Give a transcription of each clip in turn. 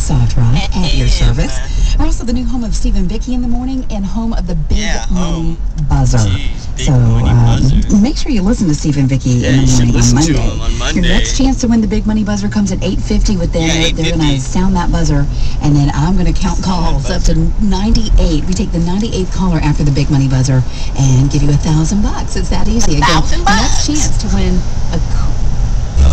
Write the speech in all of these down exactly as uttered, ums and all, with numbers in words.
Soft Rock at your service. We're also the new home of Steve and Vicky in the morning and home of the Big Yeah, Money home. Buzzer. Jeez, Big so Money um, Buzzer. make sure you listen to Steve and Vicky Yeah, in you the should morning on listen Monday. to them on Monday. Your next chance to win the Big Money Buzzer comes at eight fifty with them. Yeah, They're going eight fifty. to sound that buzzer, and then I'm going to count calls up to ninety-eight. We take the ninety-eighth caller after the Big Money Buzzer and give you a thousand bucks. It's that easy. Again, thousand your next bucks. chance to win a. Co- Yeah,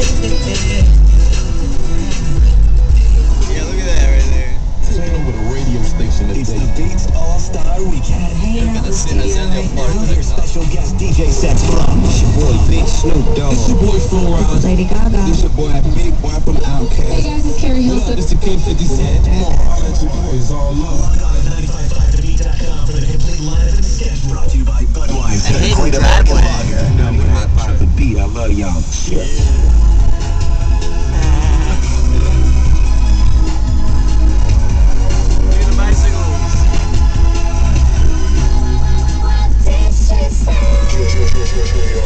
look at that right there. Take over the radio station It's today. the Beats All-Star Weekend. They're gonna send us in their part Now your special guest D J sets from It's your boy Big Snoop Dogg. It's your boy Flo Rida. Lady Gaga. It's your boy Big Boy from Outkast. Hey guys, it's Carrie Hilson. It's the King fifty Cent. I'll let you know it's all love. Log on to ninety-five point five the beat dot com for the complete lineup and schedule. Brought to you by Budweiser. I hate Great that American one. Lager. ninety-five point five the beat. I love y'all. Cheers. Look at the bicycles. J J J J